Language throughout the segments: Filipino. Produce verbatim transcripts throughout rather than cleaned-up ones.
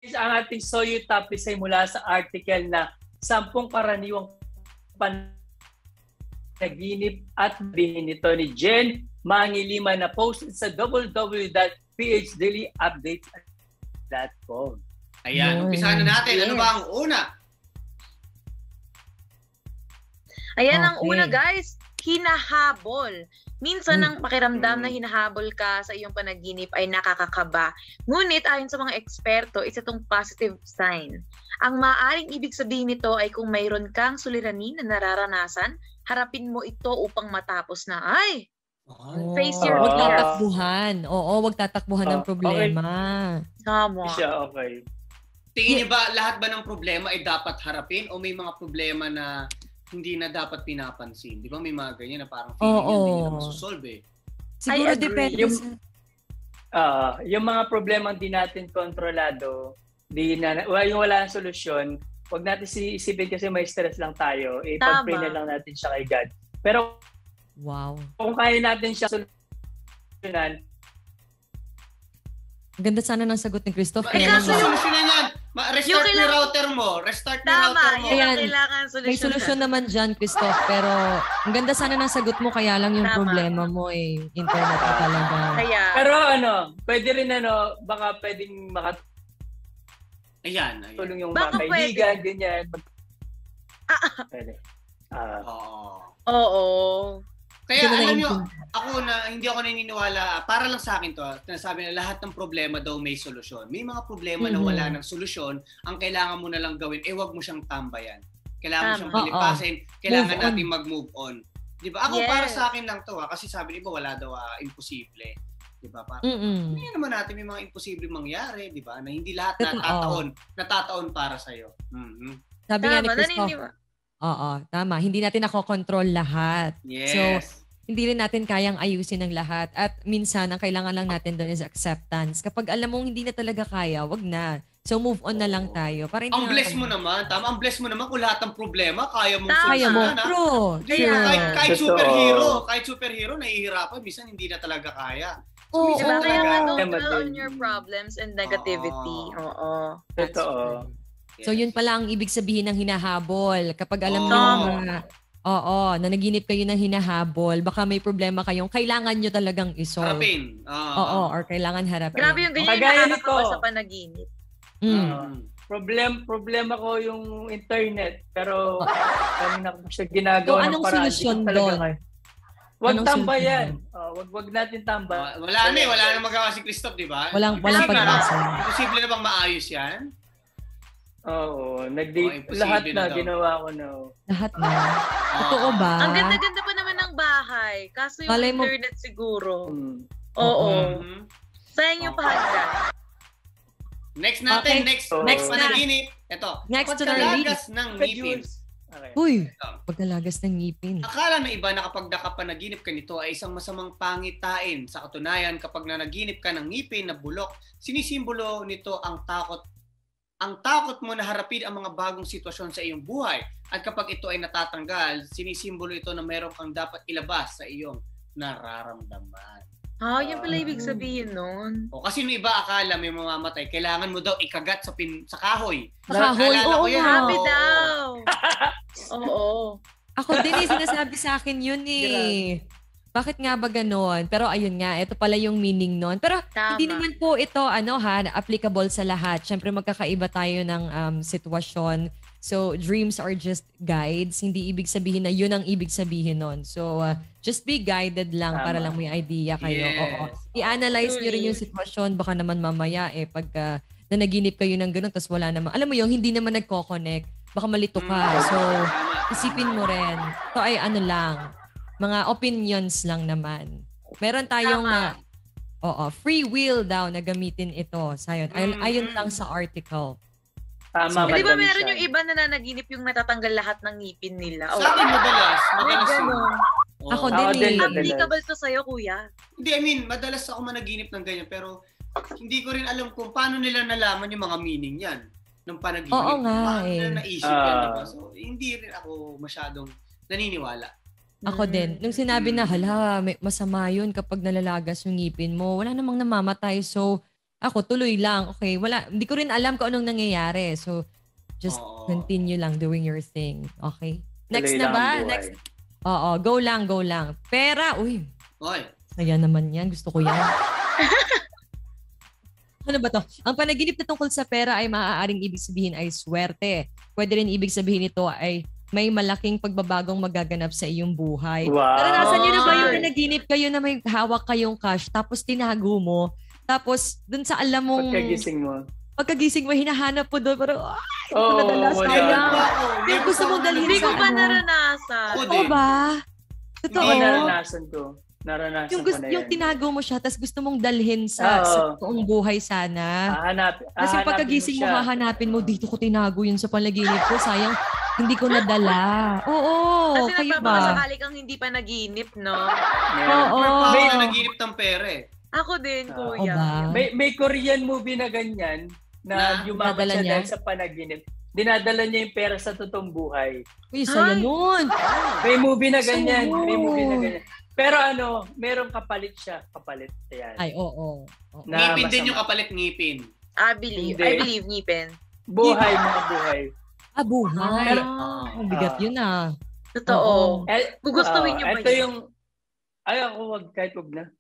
ang ating Soyo Topic ay mula sa article na sampung karaniwang panaginip at bihin nito ni Jen Mangilima na posted sa w w w dot p h daily updates dot com. Ayan, umpisahan na natin. Yes. Ano ba ang una? Ayan okay. Ang una guys, hinahabol. Minsan ang pakiramdam na hinahabol ka sa iyong panaginip ay nakakakaba. Ngunit ayon sa mga eksperto, isa itong positive sign. Ang maaaring ibig sabihin nito ay kung mayroon kang suliranin na nararanasan, harapin mo ito upang matapos na. Ay! Oh, face your wag fears. tatakbuhan. Oo, wag tatakbuhan oh, ng problema. Okay. Tama. Siya, okay. Tingin niyo ba lahat ba ng problema ay dapat harapin o may mga problema na hindi na dapat pinapansin? Di ba may mga ganyan na parang feeling oh, yun, hindi oh. na masosolve eh. Siguro depende yung, sa... Uh, yung mga problema hindi natin kontrolado, di na, yung wala ng solusyon, huwag natin isipin kasi may stress lang tayo. Ipag-pray na lang natin siya kay God. Pero wow. Kung kaya natin siya solusyonan, ganda sana ng sagot ni Christoph. Ay, kaso solusyonan yan. Restart yung router mo. Restart yung router mo. Tama, kailangan solusyon. May solusyon naman dyan, Christoph. Pero ang ganda sana ng sagot mo, kaya lang yung Tama. problema mo eh. Internet ka talaga. Kaya. Pero ano, pwede rin ano, baka pwedeng makat... Ayan, ayan. Tulong yung baka mga kaibigan, ganyan. Ah. Pwede. Uh, Oo. Oo. Kaya alam nyo, ako na hindi ako naniniwala, para lang sa akin to, nasabi na lahat ng problema daw may solusyon. May mga problema mm-hmm. na wala ng solusyon, ang kailangan mo na lang gawin, eh wag mo siyang tambayan. Kailangan mo siyang pilipasin, kailangan move natin mag-move on. Di ba? Ako yes. para sa akin lang to, ha? Kasi sabi niyo wala daw uh, imposible. Di ba? Para, mm-hmm. hindi naman natin may mga imposible mangyari, di ba? Na hindi lahat natataon, natataon para sa'yo. Mm-hmm. Sabi nga ni Christoph, oo, tama. Hindi natin nakokontrol lahat. Yes. So, hindi rin natin kayang ayusin ng lahat. At minsan, ang kailangan lang natin doon is acceptance. Kapag alam mong hindi na talaga kaya, wag na. So, move on na lang tayo. Para hindi ang bless mo naman. Tama, ang bless mo naman kung lahat ng problema, kaya mong solusyonan. Kaya mo, true. Kaya, kahit, kahit superhero, kahit superhero, nahihirapan. Minsan, hindi na talaga kaya. So, oh, diba, kaya nga don't dwell on your problems and negativity. Oo. Totoo. So, yun pala ang ibig sabihin ng hinahabol. Kapag alam nyo oh. na, oo, na naginip kayo ng hinahabol, baka may problema kayong kailangan nyo talagang isolve. Harapin. Uh, oo, or kailangan harapin. Grabe yung ganyan yung nakakatawa sa panaginip. Mm. Uh, problem, problema ko yung internet, pero kanina ko siya ginagawa so, ng paraan. Solusyon doon? Wag tambayan. Oh, wag wag natin tambay. Uh, wala na eh, wala na magawa si Christoph, di ba? Walang, walang pag-asa. Imposible na bang maayos yan? Oo, nag-date. Oh, lahat na, na ginawa ko na. Lahat na? Totoo ba? Ang ganda-ganda pa naman ng bahay. Kaso yung Malay internet mo... siguro. Mm. Oo. Mm-hmm. Sayang yung pahagda. Next natin, okay. next so, next panaginip. Ito. Next to the pagkalagas ng ngipin. Okay. Uy, pagkalagas ng ngipin. Akala ng iba na kapag nakapanaginip ka nito ay isang masamang pangitain. Sa katunayan, kapag nanaginip ka ng ngipin na bulok, sinisimbolo nito ang takot ang takot mo na harapin ang mga bagong sitwasyon sa iyong buhay. At kapag ito ay natatanggal, sinisimbolo ito na meron kang dapat ilabas sa iyong nararamdaman. Ah, yun pala ibig sabihin nun. O, kasi may iba akala may mamamatay, kailangan mo daw ikagat sa pin sa kahoy. Sa kahoy? Oo, happy daw. Oo. Ako din eh, sinasabi sa akin yun eh. Bakit nga ba gano'n? Pero ayun nga, ito pala yung meaning nun. Pero Tama. Hindi naman po ito, ano ha, applicable sa lahat. Siyempre magkakaiba tayo ng um, sitwasyon. So, dreams are just guides. Hindi ibig sabihin na yun ang ibig sabihin nun. So, uh, just be guided lang Tama. Para lang may idea kayo. Yes. Oo. I-analyze nyo rin yung sitwasyon. Baka naman mamaya eh, pag uh, nanaginip kayo ng gano'n, tapos wala naman. Alam mo yung hindi naman nagko-connect. Baka malito ka. So, isipin mo rin. Ito ay ano lang, mga opinions lang naman. Meron tayong na, oo, free will daw na gamitin ito. Sayon, ayon, ayon lang sa article. Tama. So, di ba meron yung iba na nanaginip yung natatanggal lahat ng ngipin nila? Sa akin madalas. Madalas yun. Oh. Ako din. Oh, applicable to sa'yo, kuya. Hindi, I mean, madalas ako managinip ng ganyan. Pero hindi ko rin alam kung paano nila nalaman yung mga meaning yan ng panaginip. Oo nga paano eh. nila naisip uh, yan, diba? So, hindi rin ako masyadong naniniwala. Ako din. Nung sinabi na, hala, may masama yun kapag nalalagas yung ngipin mo, wala namang namamatay. So, ako tuloy lang. Okay, wala, hindi ko rin alam kung anong nangyayari. So, just oh. continue lang doing your thing. Okay? Next tuloy na ba? Next. Oo, go lang, go lang. Pera, uy. Oy. Saya naman yan. Gusto ko yan. Ano ba to? Ang panaginip na tungkol sa pera ay maaaring ibig sabihin ay swerte. Pwede rin ibig sabihin ito ay may malaking pagbabagong magaganap sa iyong buhay. Wow. Naranasan niyo na ba yung panaginip kayo na may hawak kayong cash tapos tinago mo? Tapos dun sa alam mong... Pagkagising mo. Pagkagising mo, hinahanap po doon. Parang, ay, ito oh, na dala sa kanya. Yung gusto mong dalhin sa Hindi ko pa naranasan. Oo ba? Totoo. Hindi naranasan ko. Naranasan yung, gusto, ko na yung tinago mo siya, tapos gusto mong dalhin sa, oh. sa toong buhay sana. Hahanap, kasi pagkagising mo, hahanapin mo, dito ko tinago yun sa panaginip ko. Sayang, hindi ko nadala. Oo, kasi kayo ba? Kasi nagpapakasakali kang hindi pa naginip, no? Oo. Oo. May naginip ng pera eh. Ako din, uh, kuya. Oh, may, may Korean movie na ganyan, na, na yumaman siya niya? Dahil sa panaginip. Dinadala niya yung pera sa totoong buhay. Uy, saya nun. May movie na ganyan. So, may movie na ganyan. Pero ano, merong kapalit siya. Kapalit. Ayan. Ay, oo. Oh, oh. Ngipin din yung kapalit, ngipin. I believe. Hindi. I believe, ngipin. Buhay, mga buhay. Ah, buhay. Pero, ah, ang bigat yun ah. Totoo. Eh, gugustuhin niyo uh, ba ito yun? yung, ay ako, wag, kahit wag na.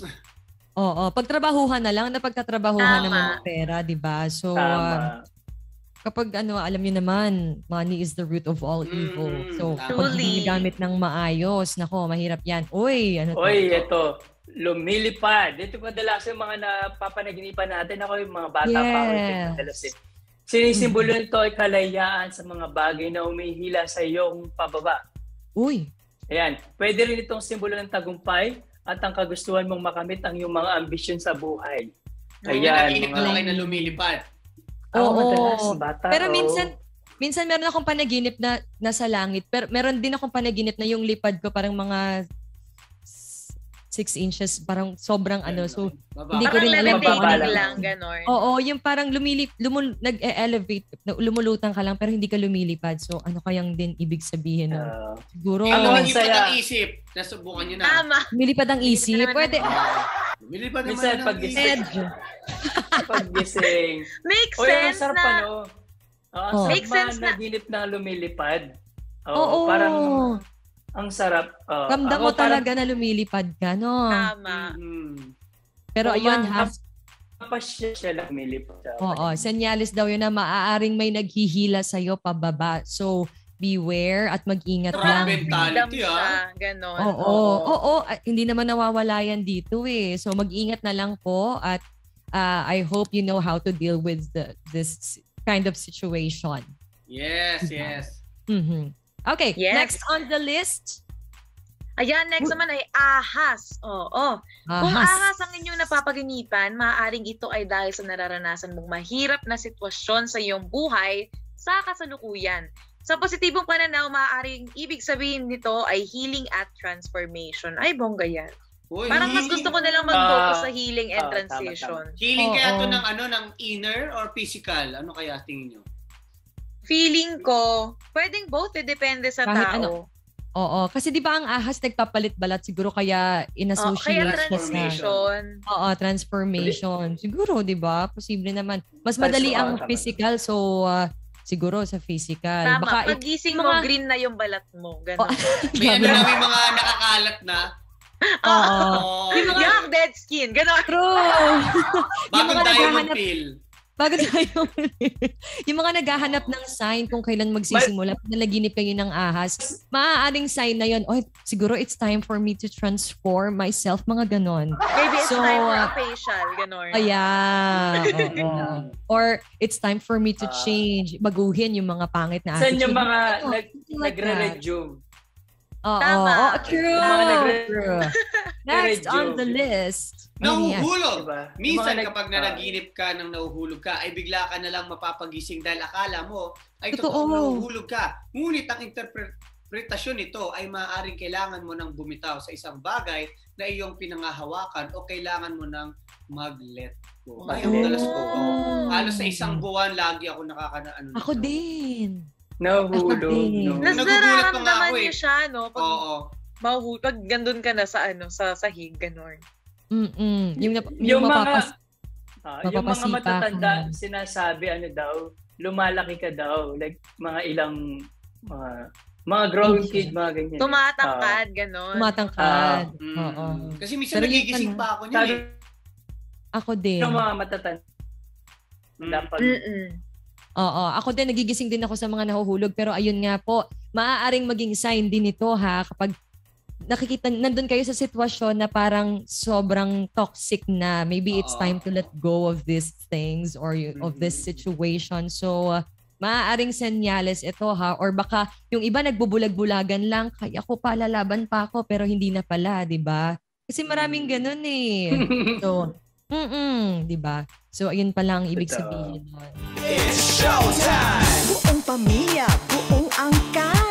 Oo, pagtrabahuhan na lang, napagtatrabahuhan naman ng pera, di ba? So, uh, kapag ano, alam niyo naman, money is the root of all evil. Mm, so, kapag hindi gamit ng maayos, nako, mahirap yan. Uy, ano to? Uy, ito, lumilipad. Dito madalas yung mga napapanaginipan natin. Ako yung mga bata yes. pa ako yung madalas eh. Sinisimbolo nito ay kalayaan sa mga bagay na umihila sa iyong pababa. Uy. Ayan, pwede rin itong simbolo ng tagumpay at ang kagustuhan mong makamit ang iyong mga ambisyon sa buhay. Ayan. Naginip na lang na lumilipad. Oo, oh, madalas, bata. Pero oh. minsan, minsan meron akong panaginip na nasa langit. Pero meron din akong panaginip na yung lipad ko parang mga six inches, parang sobrang ano. So, Baba. hindi ko rin alam kung ano lang, ganon. Oo, yung parang lumilip, lumul, nag-elevate, lumulutang ka lang pero hindi ka lumilipad. So, ano kayang din ibig sabihin? Uh, Siguro. Ang lumilipad ang isip. Nasubukan nyo na. Tama. Lumilipad ang isip. Pwede. Lumilipad naman minsan, ang pag-gising. Pag-gising. Makes o, sense sarap, na. Ano, uh, oh. Makes sense na. Naginip na lumilipad. Oh, Oo. Parang, ang sarap. Uh, Ramdam mo talaga parang, na lumilipad ka, no? Tama. Mm-hmm. Pero so, ayun, ha? Tapos siya siya lang lumilipad. Oo, senyalis daw yun na maaaring may naghihila sa'yo pababa. So, beware at mag-ingat lang. Mentality, ah. Ganon. Oo, oo, oo. Hindi naman nawawala yan dito eh. So, mag-ingat na lang po at uh, I hope you know how to deal with the, this kind of situation. Yes, yes. Mm-hmm. Okay, yes. Next on the list. Ayan, next naman ay ahas. Oo. Oh, oh. Kung ahas ang inyong napapaginipan, maaaring ito ay dahil sa nararanasan mong mahirap na sitwasyon sa iyong buhay sa kasalukuyan. Sa positibong pananaw, maaaring ibig sabihin nito ay healing at transformation. Ay, bongga yan. Uy, parang mas gusto ko na lang mag-focus uh, sa healing and uh, transition. Tama, tama. Healing oh, kaya ito oh. ng, ano, ng inner or physical? Ano kaya tingin nyo? Feeling ko, pwedeng both eh, depende sa kahit tao. Ano, oo, kasi di ba ang ahas nagpapalit-balat siguro kaya in-associate oh, kaya transformation. Sa, oo, transformation. Siguro, di ba? Posible naman. Mas madali ang physical, so uh, siguro sa physical. Tama, baka pagising mo, mga... green na yung balat mo. Ganun. Oh, may ano na, may mga nakakalat na. Oo. Oh, yung mga yeah. dead skin. Ganun. True. Bakit tayo mag-pill? Bago tayo, yung mga naghahanap ng sign kung kailan magsisimula, pag nalaginip kayo ng ahas, maaaring sign na yun, oh, siguro it's time for me to transform myself, mga ganon. Maybe it's so, time for a facial, ganon. Ayan. Oh, oh. Or it's time for me to change, baguhin yung mga pangit na attitude. Saan yung mga oh, nag, nagre-resume? Oo. Oh, true. True. Next on the list. Nahuhulog. Diba? Minsan nag- kapag nanaginip ka ng nahuhulog ka, ay bigla ka na lang mapapagising dahil akala mo ay totoo nahuhulog ka. Ngunit ang interpretasyon nito ay maaaring kailangan mo nang bumitaw sa isang bagay na iyong pinangahawakan o kailangan mo nang mag-let go. Ay, ang dalas ko. Halos sa isang buwan, lagi ako nakaka-ano. Ako din. Nahuhulog. No. Nararamdaman niyo eh. siya, no? Pag, oo. Mahuhulog. Pag gandun ka na sa, ano, sa sahig, ganon. Mm-mm. Yung, yung, yung mga, mapapas- Uh, yung mga matatanda, ka. Sinasabi, ano daw, lumalaki ka daw. Like, mga ilang, mga, mga growing kid, mga ganyan. Tumatangkad, uh, gano'n. Tumatangkad. Uh, mm, Oo. Kasi minsan nagigising pa ako niyan eh. Ako din. Yung mga matatanda. Dapat. Mm-mm. Oo, ako din, nagigising din ako sa mga nahuhulog. Pero ayun nga po, maaaring maging sign din ito ha, kapag nakikita, nandun kayo sa sitwasyon na parang sobrang toxic na. Maybe it's time to let go of these things or mm-hmm. of this situation. So, uh, maaaring senyales ito ha. Or baka yung iba nagbubulag-bulagan lang, kaya ko pa, lalaban pa ako, pero hindi na pala, di ba? Kasi maraming ganun eh. So, mm di ba? So, ayun pa lang ibig sabihin nun. It's showtime! Buong pamilya, buong angkan.